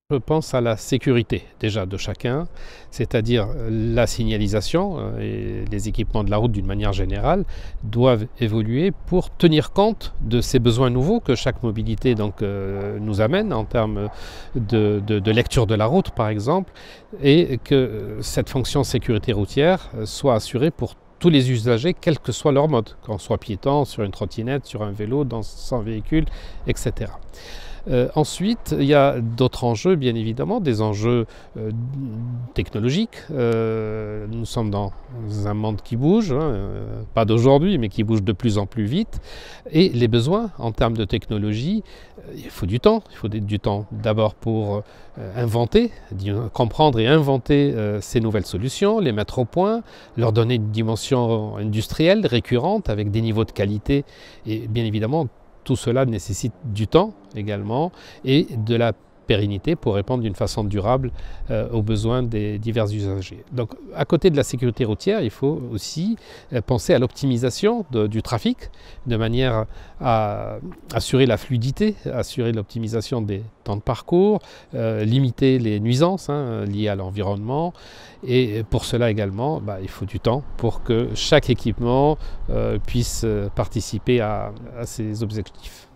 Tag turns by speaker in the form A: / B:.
A: Je pense à la sécurité déjà de chacun, c'est-à-dire la signalisation et les équipements de la route d'une manière générale doivent évoluer pour tenir compte de ces besoins nouveaux que chaque mobilité nous amène en termes de lecture de la route par exemple, et que cette fonction sécurité routière soit assurée pour tous les usagers, quel que soit leur mode, qu'on soit piéton, sur une trottinette, sur un vélo, dans son véhicule, etc. Ensuite, il y a d'autres enjeux, bien évidemment, des enjeux technologiques. Nous sommes dans un monde qui bouge, pas d'aujourd'hui, mais qui bouge de plus en plus vite. Et les besoins en termes de technologie, il faut du temps. Il faut du temps d'abord pour inventer, comprendre et inventer ces nouvelles solutions, les mettre au point, leur donner une dimension industrielle, récurrente, avec des niveaux de qualité et bien évidemment tout cela nécessite du temps également et de la pérennité pour répondre d'une façon durable aux besoins des divers usagers. Donc à côté de la sécurité routière, il faut aussi penser à l'optimisation du trafic de manière à assurer la fluidité, assurer l'optimisation des temps de parcours, limiter les nuisances liées à l'environnement. Et pour cela également, il faut du temps pour que chaque équipement puisse participer à ces objectifs.